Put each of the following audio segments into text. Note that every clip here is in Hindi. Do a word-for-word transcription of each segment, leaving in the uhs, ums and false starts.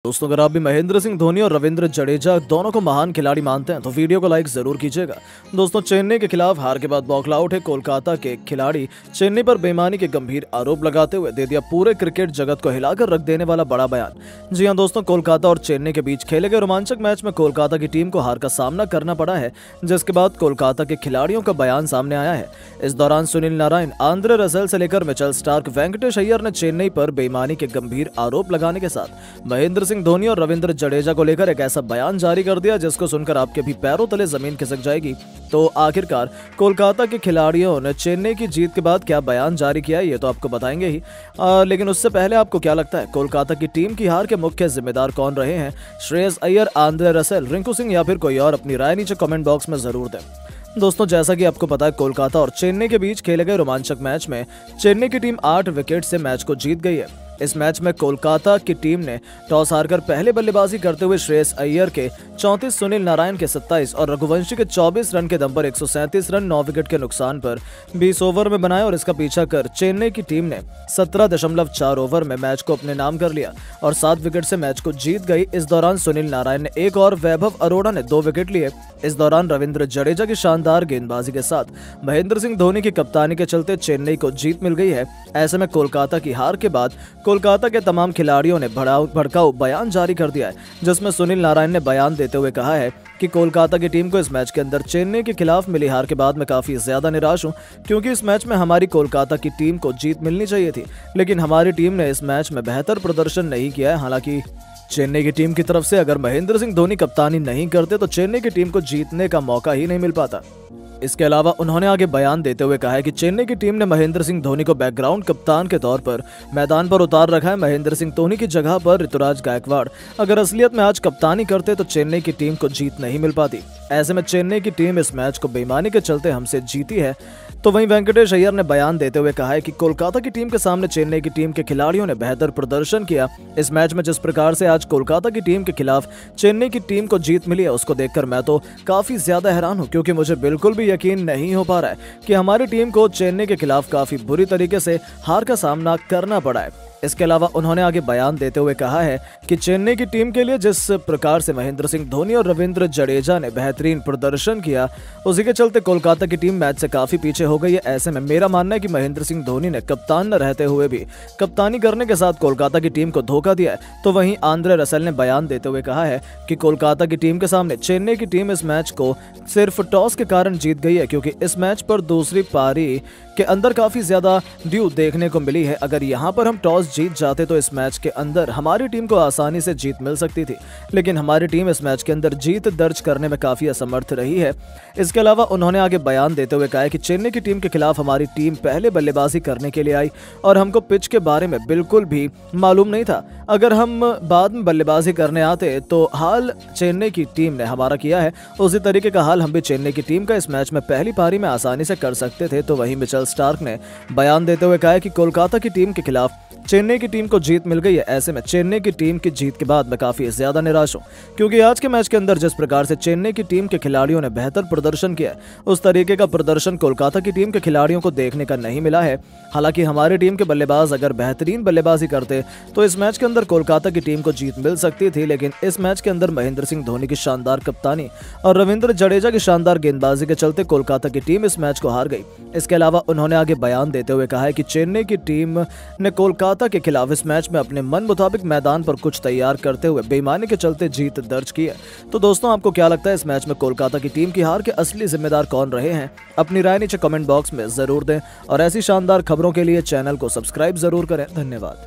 दोस्तों, अगर आप भी महेंद्र सिंह धोनी और रविंद्र जडेजा दोनों को महान खिलाड़ी मानते हैं तो वीडियो को लाइक जरूर कीजिएगा। दोस्तों, चेन्नई के खिलाफ हार के बाद बौखला उठे कोलकाता के खिलाड़ी चेन्नई पर बेईमानी के गंभीर आरोप लगाते हुए दे दिया पूरे क्रिकेट जगत को हिलाकर रख देने वाला बड़ा बयान। जी हां दोस्तों, कोलकाता और चेन्नई के बीच खेले गए रोमांचक मैच में कोलकाता की टीम को हार का सामना करना पड़ा है, जिसके बाद कोलकाता के खिलाड़ियों का बयान सामने आया है। इस दौरान सुनील नारायण, आंद्रे रसेल से लेकर मिचेल स्टार्क, वेंकटेश अय्यर ने चेन्नई पर बेईमानी के गंभीर आरोप लगाने के साथ महेंद्र सिंह धोनी और रविंद्र जडेजा को लेकर एक ऐसा बयान जारी कर दिया जिसको सुनकर आपके भी पैरों तले जमीन खिसक जाएगी। तो आखिरकार कोलकाता के खिलाड़ियों ने चेन्नई की जीत के बाद क्या बयान जारी किया, ये तो आपको बताएंगे ही, आ, लेकिन उससे पहले आपको क्या लगता है कोलकाता की टीम की हार के मुख्य जिम्मेदार कौन रहे हैं? श्रेयस अय्यर, आंद्रे रसेल, रिंकू सिंह या फिर कोई और? अपनी राय नीचे कमेंट बॉक्स में जरूर दें। दोस्तों, जैसा कि आपको पता है, कोलकाता और चेन्नई के बीच खेले गए रोमांचक मैच में चेन्नई की टीम आठ विकेट से मैच को जीत गई है। इस मैच में कोलकाता की टीम ने टॉस हारकर पहले बल्लेबाजी करते हुए श्रेयस अय्यर के चौंतीस, सुनील नारायण के सत्ताईस और रघुवंशी के चौबीस रन के दम पर एक सौ सैंतीस रन नौ विकेट के नुकसान पर बीस ओवर में बनाए और इसका पीछा कर चेन्नई की टीम ने सत्रह दशमलव चार ओवर में मैच को अपने नाम कर लिया और सात विकेट से मैच को जीत गई। इस दौरान सुनील नारायण ने एक और वैभव अरोड़ा ने दो विकेट लिए। इस दौरान रविंद्र जडेजा की शानदार गेंदबाजी के साथ महेंद्र सिंह धोनी की कप्तानी के चलते चेन्नई को जीत मिल गई है। ऐसे में कोलकाता की हार के बाद कोलकाता के तमाम खिलाड़ियों ने भड़काऊ बयान जारी कर दिया है, जिसमें सुनील नारायण ने बयान देते हुए कहा है कि कोलकाता की टीम को इस मैच के अंदर चेन्नई के खिलाफ मिली हार के बाद मैं काफी ज्यादा निराश हूं, क्योंकि इस मैच में हमारी कोलकाता की टीम को जीत मिलनी चाहिए थी, लेकिन हमारी टीम ने इस मैच में बेहतर प्रदर्शन नहीं किया है। हालांकि चेन्नई की टीम की तरफ से अगर महेंद्र सिंह धोनी कप्तानी नहीं करते तो चेन्नई की टीम को जीतने का मौका ही नहीं मिल पाता। इसके अलावा उन्होंने आगे बयान देते हुए कहा है कि चेन्नई की टीम ने महेंद्र सिंह धोनी को बैकग्राउंड कप्तान के तौर पर मैदान पर उतार रखा है। महेंद्र सिंह धोनी की जगह पर ऋतुराज गायकवाड़ अगर असलियत में आज कप्तानी करते तो चेन्नई की टीम को जीत नहीं मिल पाती। ऐसे में चेन्नई की टीम इस मैच को बेईमानी के चलते हमसे जीती है। तो वहीं वेंकटेश अय्यर ने बयान देते हुए कहा है कि कोलकाता की टीम के सामने चेन्नई की टीम के खिलाड़ियों ने बेहतर प्रदर्शन किया। इस मैच में जिस प्रकार से आज कोलकाता की टीम के खिलाफ चेन्नई की टीम को जीत मिली है, उसको देखकर मैं तो काफी ज्यादा हैरान हूं, क्योंकि मुझे बिल्कुल भी यकीन नहीं हो पा रहा है कि हमारी टीम को चेन्नई के खिलाफ काफी बुरी तरीके से हार का सामना करना पड़ा है। इसके अलावा उन्होंने आगे बयान देते हुए कहा है कि चेन्नई की टीम के लिए जिस प्रकार से महेंद्र सिंह धोनी और रविंद्र जडेजा ने बेहतरीन प्रदर्शन किया, उसी के चलते कोलकाता की टीम मैच से काफी पीछे हो गई है। ऐसे में मेरा मानना है कि महेंद्र सिंह धोनी ने कप्तान न रहते हुए भी कप्तानी करने के साथ कोलकाता की टीम को धोखा दिया है। तो वहीं आंद्रे रसेल ने बयान देते हुए कहा है कि कोलकाता की टीम के सामने चेन्नई की टीम इस मैच को सिर्फ टॉस के कारण जीत गई है, क्योंकि इस मैच पर दूसरी पारी के अंदर काफी ज्यादा ड्यू देखने को मिली है। अगर यहाँ पर हम टॉस जीत जाते तो इस मैच के अंदर हमारी टीम को आसानी से जीत मिल सकती थी, लेकिन हमारी टीम इस मैच के अंदर जीत दर्ज करने में काफी असमर्थ रही है। इसके अलावा उन्होंने आगे बयान देते हुए कहा है कि चेन्नई की टीम के खिलाफ हमारी टीम पहले बल्लेबाजी करने के लिए आई और हमको पिच के बारे में बिल्कुल भी मालूम नहीं था। अगर हम बाद में बल्लेबाजी करने आते तो हाल चेन्नई की टीम ने हमारा किया है, उसी तरीके का हाल हम भी चेन्नई की टीम का इस मैच में पहली पारी में आसानी से कर सकते थे। तो वहीं मिचेल स्टार्क ने बयान देते हुए कहा है कि कोलकाता की टीम के खिलाफ चेन्नई की टीम को जीत मिल गई है। ऐसे में चेन्नई की टीम की जीत के बाद मैं काफी ज्यादा निराश हूं, क्योंकि आज के मैच के अंदर जिस प्रकार से चेन्नई की टीम के खिलाड़ियों ने बेहतर प्रदर्शन किया, उस तरीके का प्रदर्शन कोलकाता की टीम के खिलाड़ियों को देखने का नहीं मिला है। हालांकि हमारी टीम के बल्लेबाज अगर बेहतरीन बल्लेबाजी करते तो इस मैच के अंदर कोलकाता की टीम को जीत मिल सकती थी, लेकिन इस मैच के अंदर महेंद्र सिंह धोनी की शानदार कप्तानी और रविंद्र जडेजा की शानदार गेंदबाजी के चलते कोलकाता की टीम इस मैच को हार गई। इसके अलावा उन्होंने आगे बयान देते हुए कहा है कि चेन्नई की टीम ने कोलकाता के खिलाफ इस मैच में अपने मन मुताबिक मैदान पर कुछ तैयार करते हुए बेईमानी के चलते जीत दर्ज की है। तो दोस्तों, आपको क्या लगता है इस मैच में कोलकाता की टीम की हार के असली जिम्मेदार कौन रहे हैं? अपनी राय नीचे कमेंट बॉक्स में जरूर दें और ऐसी शानदार खबरों के लिए चैनल को सब्सक्राइब जरूर करें। धन्यवाद।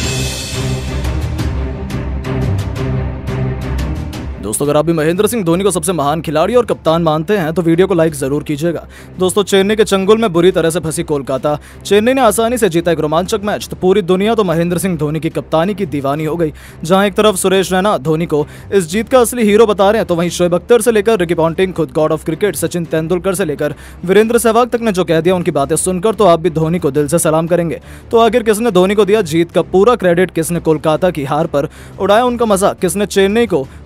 दोस्तों, अगर आप भी महेंद्र सिंह धोनी को सबसे महान खिलाड़ी और कप्तान मानते हैं तो वीडियो को लाइक जरूर कीजिएगा। दोस्तों, चेन्नई के चंगुल में बुरी तरह से फंसी कोलकाता, चेन्नई ने आसानी से जीता एक रोमांचक मैच, तो पूरी दुनिया तो महेंद्र सिंह धोनी की कप्तानी की दीवानी हो गई। जहां एक तरफ सुरेश रैना धोनी को इस जीत का असली हीरो बता रहे हैं, तो वहीं शोएब अख्तर से लेकर रिकी पॉन्टिंग, खुद god of cricket Sachin Tendulkar से लेकर वीरेंद्र सहवाग तक ने जो कह दिया, उनकी बातें सुनकर तो आप भी धोनी को दिल से सलाम करेंगे। तो आखिर किसने धोनी को दिया जीत का पूरा क्रेडिट? किसने कोलकाता की हार पर उड़ाया उनका मजाक? किसने चेन्नई को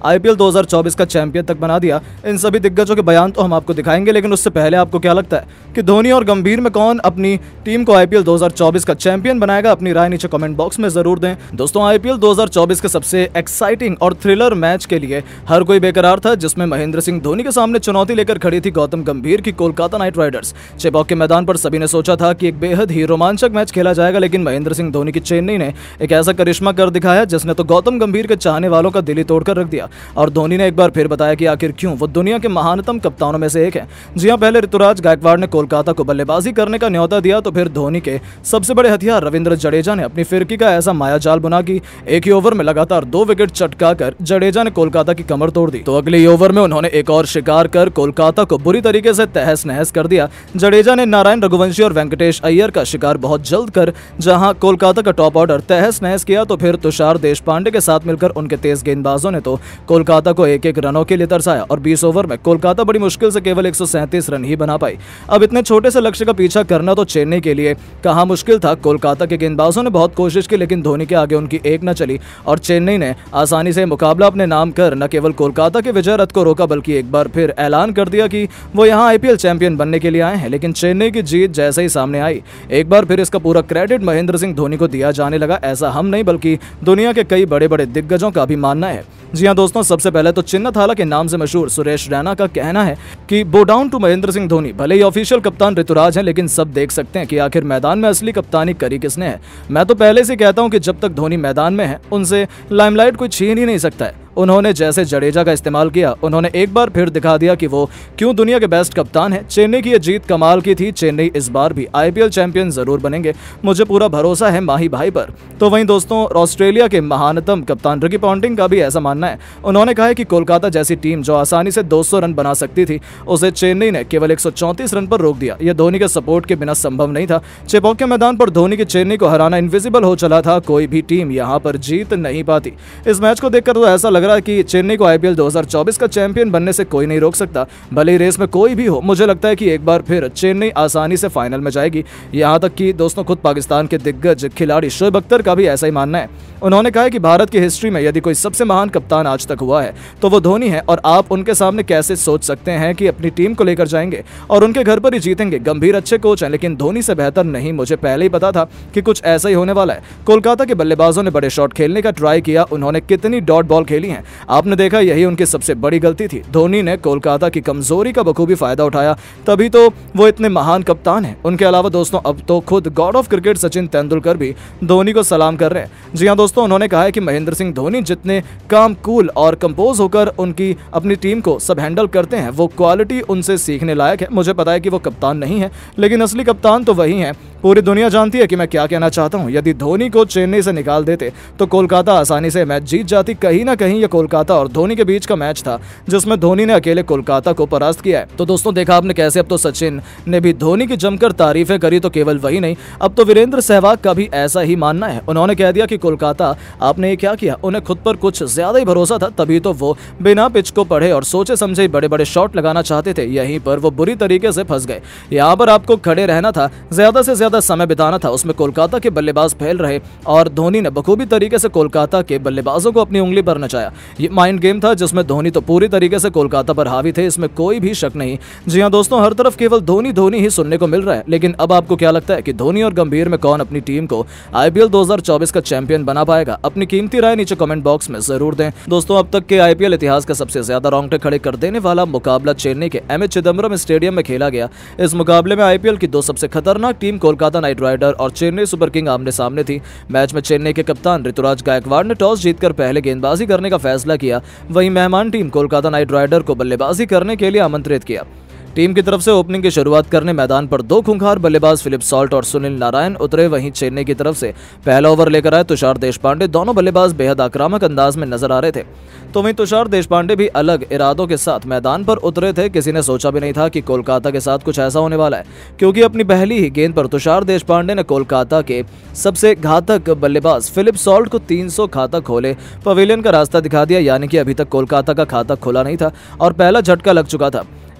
आईपीएल दो हज़ार चौबीस का चैंपियन तक बना दिया। इन सभी दिग्गजों के बयान तो हम आपको दिखाएंगे, लेकिन उससे पहले आपको क्या लगता है कि धोनी और गंभीर में कौन अपनी टीम को आईपीएल दो हज़ार चौबीस का चैंपियन बनाएगा? अपनी राय नीचे कमेंट बॉक्स में जरूर दें। दोस्तों, आईपीएल दो हज़ार चौबीस के सबसे एक्साइटिंग और थ्रिलर मैच के लिए हर कोई बेकरार था, जिसमें महेंद्र सिंह धोनी के सामने चुनौती लेकर खड़ी थी गौतम गंभीर की कोलकाता नाइट राइडर्स। चेपॉक के मैदान पर सभी ने सोचा था कि एक बेहद ही रोमांचक मैच खेला जाएगा, लेकिन महेंद्र सिंह धोनी की चेन्नई ने एक ऐसा करिश्मा कर दिखाया जिसने तो गौतम गंभीर के चाहने वालों का दिल ही तोड़कर रख दिया। और धोनी ने एक बार फिर बताया कि आखिर क्यों वो दुनिया के महानतम कप्तानों में से एक है। जी हां, पहले ऋतुराज गायकवाड़ ने कोलकाता को बल्लेबाजी करने का न्योता दिया, तो फिर धोनी के सबसे बड़े हथियार रविंद्र जडेजा ने अपनी फिरकी का ऐसा मायाजाल बुना कि एक ही ओवर में लगातार दो विकेट चटकाकर जडेजा ने कोलकाता की कमर तोड़ दी। तो अगले ही ओवर में उन्होंने एक और शिकार कर कोलकाता को बुरी तरीके से तहस नहस कर दिया। जडेजा ने नारायण रघुवंशी और वेंकटेश अय्यर का शिकार बहुत जल्द कर जहां कोलकाता का टॉप ऑर्डर तहस नहस किया, तो फिर तुषार देशपांडे के साथ मिलकर उनके तेज गेंदबाजों ने तो कोलकाता को एक एक रनों के लिए तरसाया और बीस ओवर में कोलकाता बड़ी मुश्किल से केवल एक सौ सैंतीस रन ही बना पाई। अब इतने छोटे से लक्ष्य का पीछा करना तो चेन्नई के लिए कहां मुश्किल था। कोलकाता के गेंदबाजों ने बहुत कोशिश की, लेकिन धोनी के आगे उनकी एक न चली और चेन्नई ने आसानी से मुकाबला अपने नाम कर न केवल कोलकाता के विजय रथ को रोका, बल्कि एक बार फिर ऐलान कर दिया कि वो यहां आईपीएल चैंपियन बनने के लिए आए हैं। लेकिन चेन्नई की जीत जैसे ही सामने आई, एक बार फिर इसका पूरा क्रेडिट महेंद्र सिंह धोनी को दिया जाने लगा। ऐसा हम नहीं बल्कि दुनिया के कई बड़े बड़े दिग्गजों का भी मानना है। जी हां दोस्तों, सबसे पहले तो चिन्ह थाला के नाम से मशहूर सुरेश रैना का कहना है कि bow down to Mahendra Singh Dhoni. भले ही ऑफिशियल कप्तान ऋतुराज हैं, लेकिन सब देख सकते हैं कि आखिर मैदान में असली कप्तानी करी किसने है। मैं तो पहले से कहता हूं कि जब तक धोनी मैदान में है उनसे लाइमलाइट कोई छीन ही नहीं सकता है। उन्होंने जैसे जडेजा का इस्तेमाल किया, उन्होंने एक बार फिर दिखा दिया कि वो क्यों दुनिया के बेस्ट कप्तान है। चेन्नई की ये जीत कमाल की थी। चेन्नई इस बार भी आईपीएल चैंपियन जरूर बनेंगे, मुझे पूरा भरोसा है माही भाई पर। तो वहीं दोस्तों, ऑस्ट्रेलिया के महानतम कप्तान रिकी पॉन्टिंग का भी ऐसा मानना है। उन्होंने कहा है कि कोलकाता जैसी टीम जो आसानी से दो सौ रन बना सकती थी, उसे चेन्नई ने केवल एक सौ चौंतीस रन पर रोक दिया। यह धोनी के सपोर्ट के बिना संभव नहीं था। चेपॉक के मैदान पर धोनी की चेन्नई को हराना इनविजिबल हो चला था। कोई भी टीम यहाँ पर जीत नहीं पाती। इस मैच को देखकर तो ऐसा लग रहा है कि चेन्नई को आईपीएल दो हज़ार चौबीस का चैंपियन बनने से कोई नहीं रोक सकता, भले ही रेस में कोई भी हो। मुझे लगता है कि एक बार फिर चेन्नई आसानी से फाइनल में जाएगी। यहां तक कि दोस्तों, खुद पाकिस्तान के दिग्गज खिलाड़ी शोएब अख्तर का भी ऐसा ही मानना है। उन्होंने कहा है कि भारत की हिस्ट्री में यदि कोई सबसे महान कप्तान आज तक हुआ है तो वो धोनी है, और आप उनके सामने कैसे सोच सकते हैं कि अपनी टीम को लेकर जाएंगे और उनके घर पर ही जीतेंगे। गंभीर अच्छे कोच हैं, लेकिन धोनी से बेहतर नहीं। मुझे पहले ही पता था कि कुछ ऐसा ही होने वाला है। कोलकाता के बल्लेबाजों ने बड़े शॉट खेलने का ट्राई किया, उन्होंने कितनी डॉट बॉल खेली है आपने देखा, यही उनकी सबसे बड़ी गलती थी। धोनी ने कोलकाता की कमजोरी का बखूबी फायदा उठाया, तभी तो वो इतने महान कप्तान हैं। उनके अलावा दोस्तों, अब तो खुद god of cricket Sachin Tendulkar भी धोनी को सलाम कर रहे हैं। जी हां दोस्तों, उन्होंने कहा है कि महेंद्र सिंह धोनी जितने काम, कूल और कंपोज होकर उनकी अपनी टीम को सब हैंडल करते हैं, वो क्वालिटी उनसे सीखने लायक है। मुझे पता है कि वो कप्तान नहीं है, लेकिन असली कप्तान तो वही है। पूरी दुनिया जानती है कि मैं क्या कहना चाहता हूं। यदि धोनी को चेन्नई से निकाल देते तो कोलकाता आसानी से मैच जीत जाती। कहीं ना कहीं ये कोलकाता और धोनी के बीच का मैच था, जिसमें धोनी ने अकेले कोलकाता को परास्त किया है। तो दोस्तों, देखा आपने कैसे अब तो सचिन ने भी धोनी की जमकर तारीफें करी। तो केवल वही नहीं, अब तो वीरेंद्र सहवाग का भी ऐसा ही मानना है। उन्होंने कह दिया कि कोलकाता, आपने ये क्या किया। उन्हें खुद पर कुछ ज्यादा ही भरोसा था, तभी तो वो बिना पिच को पढ़े और सोचे समझे बड़े बड़े शॉट लगाना चाहते थे। यहीं पर वो बुरी तरीके से फंस गए। यहाँ पर आपको खड़े रहना था, ज्यादा से ज्यादा समय बिताना था, उसमें कोलकाता के बल्लेबाज फैल रहे और धोनी ने बखूबी तरीके से कोलकाता के बल्लेबाजों को अपनी उंगली पर नचाया। ये माइंड गेम था जिसमें धोनी तो पूरी तरीके से कोलकाता पर हावी थे, इसमें कोई भी शक नहीं। जी हां दोस्तों, हर तरफ केवल धोनी धोनी ही सुनने को मिल रहा है। लेकिन अब आपको क्या लगता है कि धोनी और गंभीर में कौन अपनी टीम को आईपीएल दो हज़ार चौबीस का चैंपियन बना पाएगा? अपनी कीमती राय नीचे कमेंट बॉक्स में जरूर दें। दोस्तों, अब तक के आईपीएल इतिहास का सबसे ज्यादा रोंगटे खड़े कर देने वाला मुकाबला चेन्नई के एम ए चिदम्बरम स्टेडियम में खेला गया। इस मुकाबले में आईपीएल की दो सबसे खतरनाक टीम कोलकाता नाइट राइडर और चेन्नई सुपर किंग आमने सामने थी। मैच में चेन्नई के कप्तान ऋतुराज गायकवाड़ ने टॉस जीतकर पहले गेंदबाजी करने का फैसला किया। वहीं मेहमान टीम कोलकाता नाइट राइडर को बल्लेबाजी करने के लिए आमंत्रित किया। टीम की तरफ से ओपनिंग की शुरुआत करने मैदान पर दो खूंखार बल्लेबाज फिलिप सॉल्ट और सुनील नारायण उतरे। वहीं चेन्नई की तरफ से पहला ओवर लेकर आए तुषार देशपांडे। दोनों बल्लेबाज बेहद आक्रामक अंदाज में नजर आ रहे थे। तो वहीं तुषार देशपांडे भी अलग इरादों के साथ मैदान पर उतरे थे। किसी ने सोचा भी नहीं था कि कोलकाता के साथ कुछ ऐसा होने वाला है, क्योंकि अपनी पहली ही गेंद पर तुषार देशपांडे ने कोलकाता के सबसे घातक बल्लेबाज फिलिप सॉल्ट को तीन सौ खाता खोले पवेलियन का रास्ता दिखा दिया। यानी कि अभी तक कोलकाता का खाता खुला नहीं था और पहला झटका लग चुका था।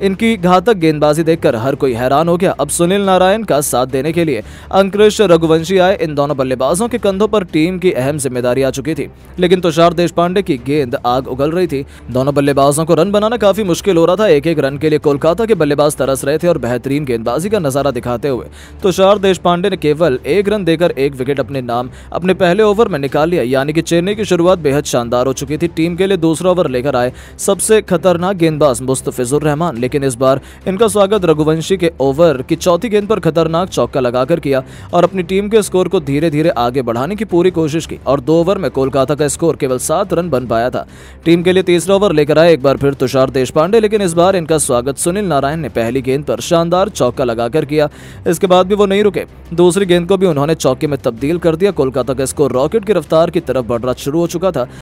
इनकी घातक गेंदबाजी देखकर हर कोई हैरान हो गया। अब सुनील नारायण का साथ देने के लिए अंकुरिश रघुवंशी आए। इन दोनों बल्लेबाजों के कंधों पर टीम की अहम जिम्मेदारी आ चुकी थी, लेकिन तुषार देशपांडे की गेंद आग उगल रही थी। दोनों बल्लेबाजों को रन बनाना काफी मुश्किल हो रहा था। एक एक रन के लिए कोलकाता के बल्लेबाज तरस रहे थे और बेहतरीन गेंदबाजी का नजारा दिखाते हुए तुषार देशपांडे ने केवल एक रन देकर एक विकेट अपने नाम अपने पहले ओवर में निकाल लिया। यानी कि चेन्नई की शुरुआत बेहद शानदार हो चुकी थी। टीम के लिए दूसरा ओवर लेकर आए सबसे खतरनाक गेंदबाज मुस्तफिजुर रहमान, लेकिन इस बार इनका स्वागत रघुवंशी के ओवर की चौथी गेंद पर खतरनाक चौका लगाकर किया और अपनी टीम के स्कोर को धीरे धीरे आगे बढ़ाने की पूरी कोशिश की और दो ओवर में कोलकाता का स्कोर केवल सात रन बन पाया था। टीम के लिए तीसरा ओवर लेकर आए एक बार फिर तुषार देशपांडे, लेकिन इस बार इनका स्वागत सुनील नारायण ने पहली गेंद पर शानदार चौका लगाकर किया। इसके बाद भी वो नहीं रुके, दूसरी गेंद को भी उन्होंने चौके में तब्दील कर दिया। कोलकाता का स्कोर रॉकेट की रफ्तार की तरफ बढ़ना शुरू हो चुका था।